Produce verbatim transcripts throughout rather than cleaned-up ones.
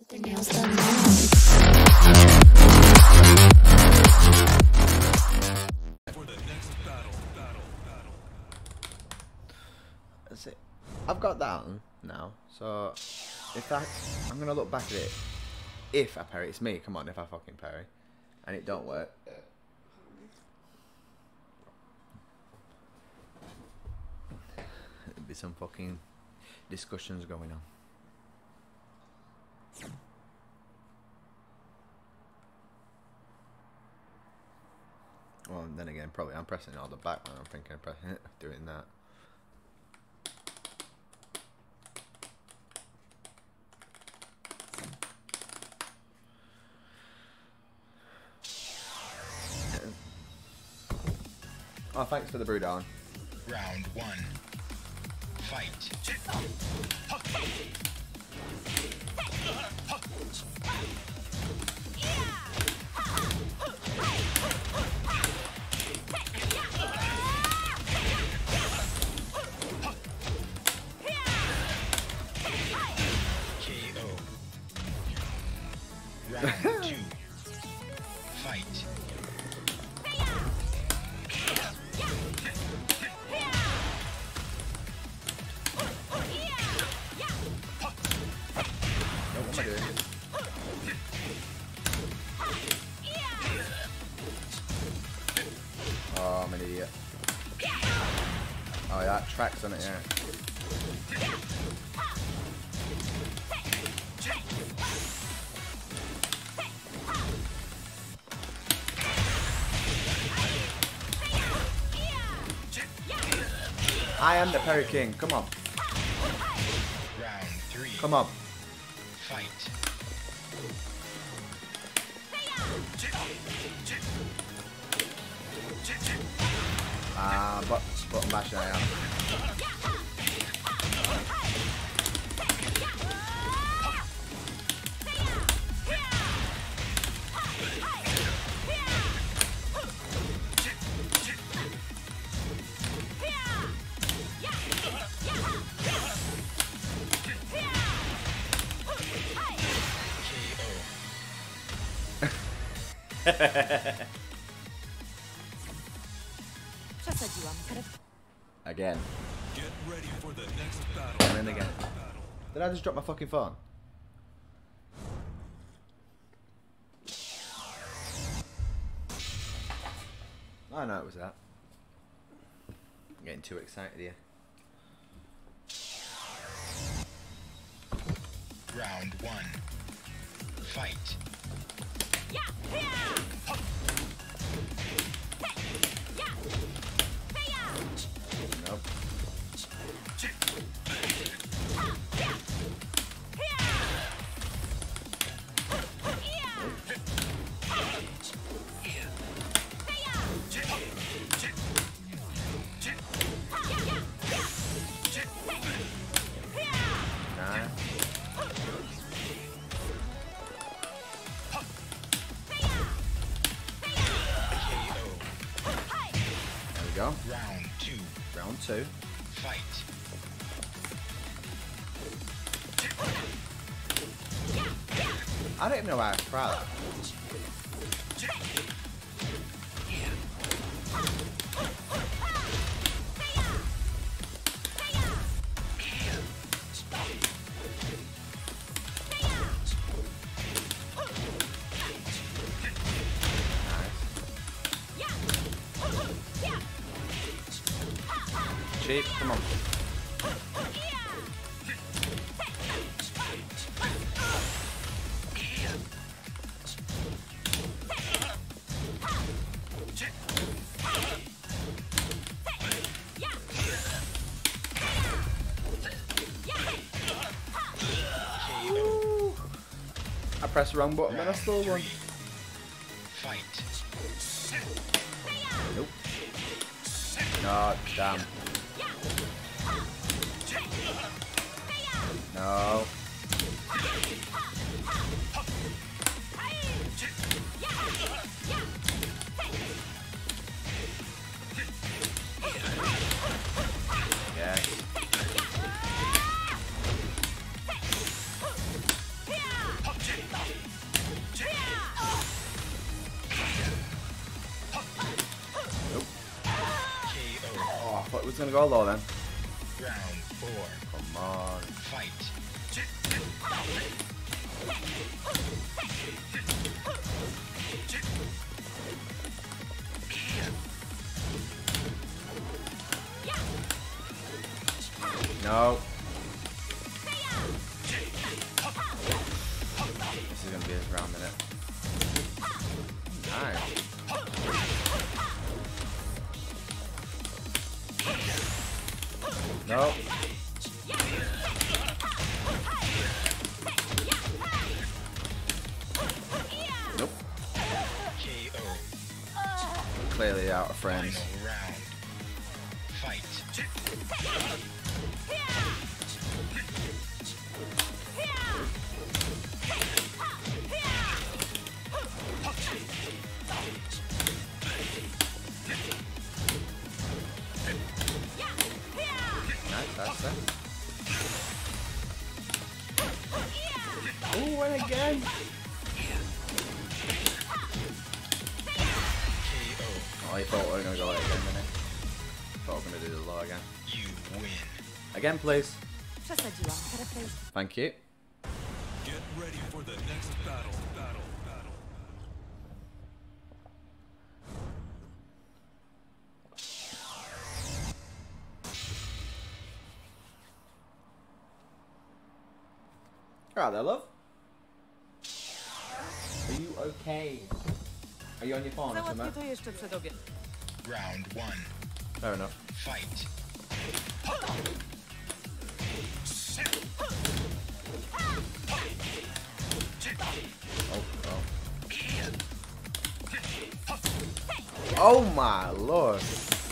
Nails done now. For the next battle, battle, battle. That's it. I've got that on now, so if that, I'm gonna look back at it. If I parry, it's me. Come on, if I fucking parry, and it don't work. There'd be some fucking discussions going on. Well, then again, probably I'm pressing all the back when I'm thinking of pressing it, doing that. Oh, thanks for the brew, darling. Round one. Fight. K O. Round two. Fight. What am I doing? Oh, I'm an idiot. Oh, yeah, that tracks on it, yeah. I am the Perry King. Come on. Round three. Come on. Fight. Ah, uh, but button mash I am. Again. Get ready for the next battle. And then again. Did I just drop my fucking phone? I know it was that. I'm getting too excited here. Round one. Fight. Nope. Nah. There we go. Round two. Round two. Fight. I don't even know why I try that. Cheap, come on. I pressed the wrong button and I stole one. Fight. Nope. No, damn. No. Yes. gonna go low then. Round four. Come on. Fight. No. This is gonna be a round minute. Nice. No. Nope. K O. Clearly out of frames. Final round. Fight. Nice, that's it. Ooh, and again. K O. Oh, he thought we were gonna go again, didn't he? Thought we were gonna do the low again. You win. Again, please. Przesadziłam. Paraphrase. Thank you. Get ready for the next battle. Battle. Battle. Alright there, love. Are you okay? Are you on your phone or Załatwię something? to jeszcze przed obiad. Round one. Fair enough. Fight. Oh, oh. Oh my lord.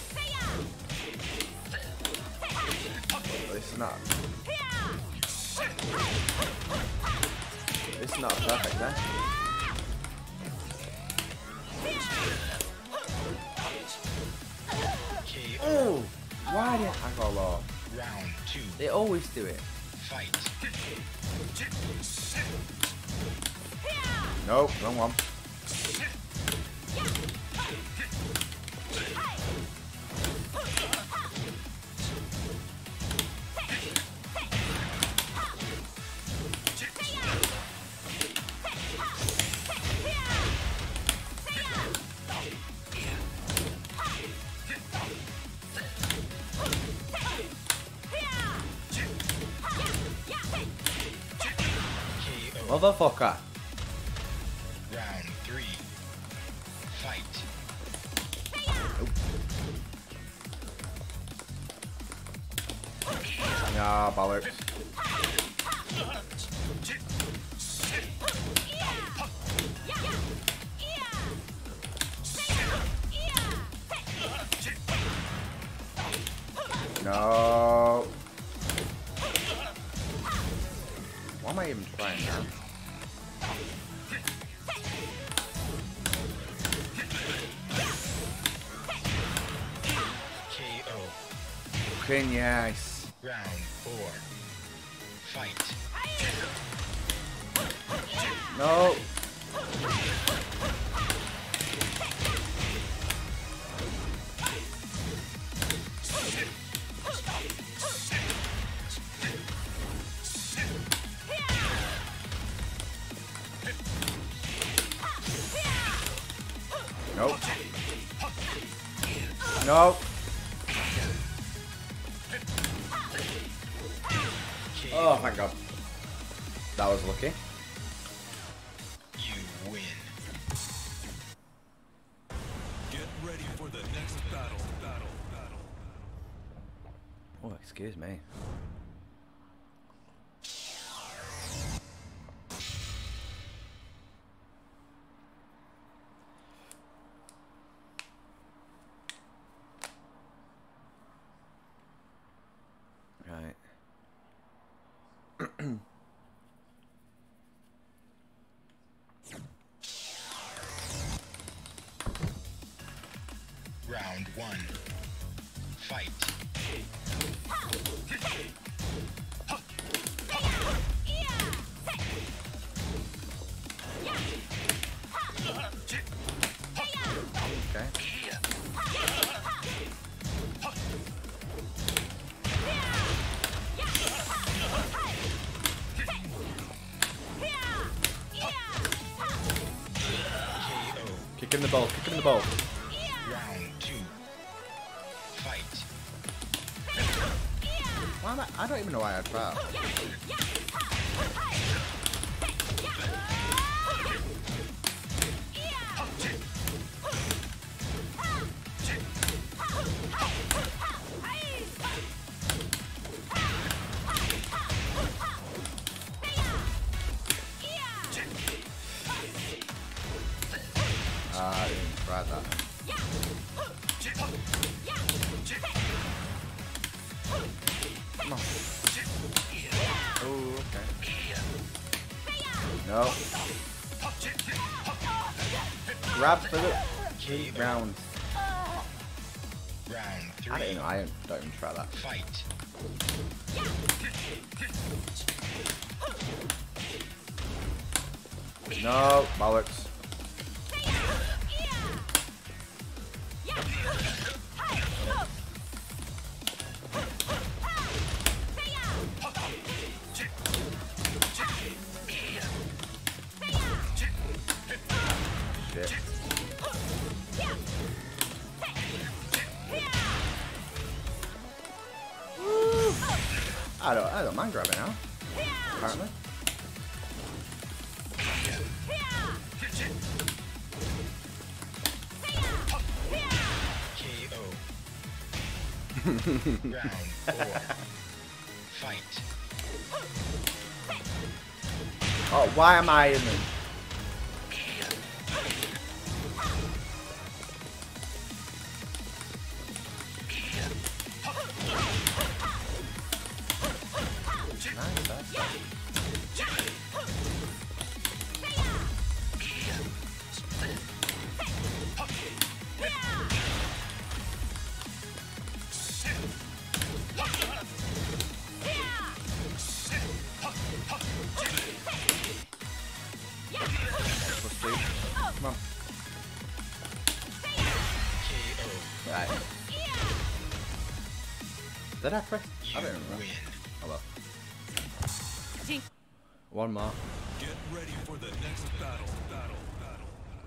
This is not. This is not perfect, eh? K O. Oh! Why didn't I go low? Round two. They always do it. Fight. Nope, wrong one. K O. Motherfucker. Round three. Fight. Nah, bollocks. No. Why am I even trying now? K O. Fucking yes. Round four. Fight. No. Nope. Nope. Oh my god. That was lucky. You win. Get ready for the next battle. Battle. Battle. Oh, excuse me. Right. Round one. Fight. Okay. Kick him in the ball. Kick him in the ball. Round two. Fight. Why am I? I don't even know why I tried. Ah, I didn't try that. Come on. Oh, okay. No. Grab for the key round. Round I three. don't know. I don't, don't even try that. Fight. No, bollocks. Shit. Woo. I don't. I don't mind grabbing now. Apparently. K O. Round four. Fight. Oh, why am I in them? Nice, that's that. Come on. K O. Right. Did I press? You I don't remember. win. Oh well. Jink. One more. Get ready for the next battle. Battle. Battle.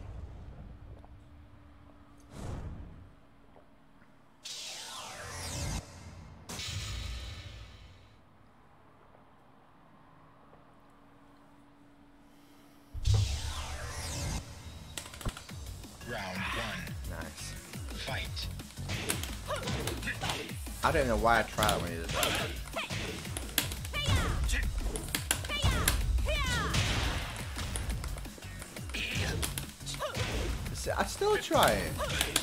Round one. Nice. Fight. I don't even know why I tried it when he did that. See, I still try it.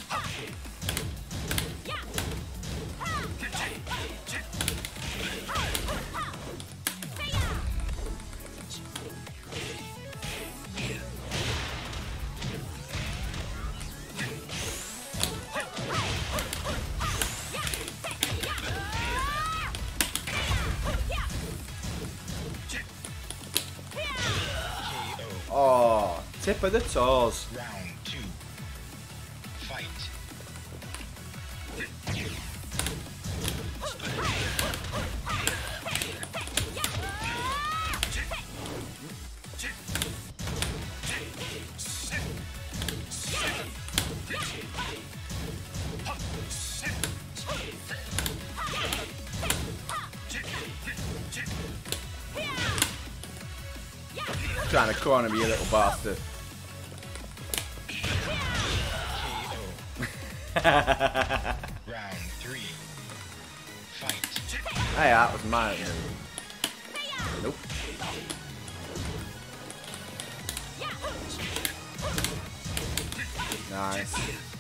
Oh, tip of the toes. Round two. Fight. Trying to corner me, you little bastard. K O. Round three. Fight. Hey, that was my move. Nope. Nice.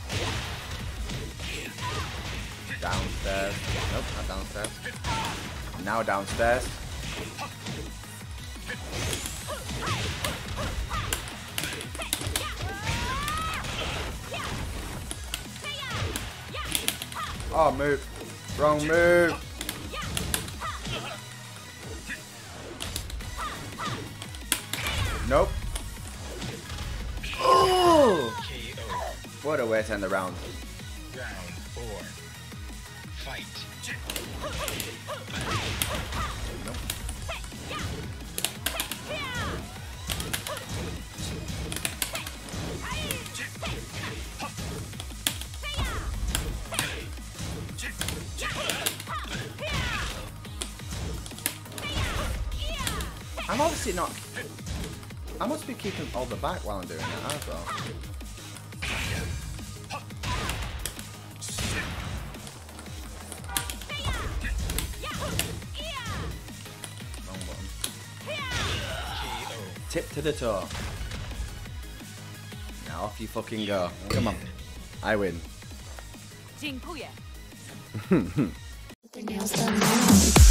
Downstairs. Nope, not downstairs. Now downstairs. Oh, move. Wrong move. Nope. Oh! K O. What a way to end the round. Round four. Fight. Nope. I'm obviously not... I must be keeping all the back while I'm doing that as well. Wrong button. Tip to the toe. Now off you fucking go. Come on. I win. Dziękuję. Everything else done now.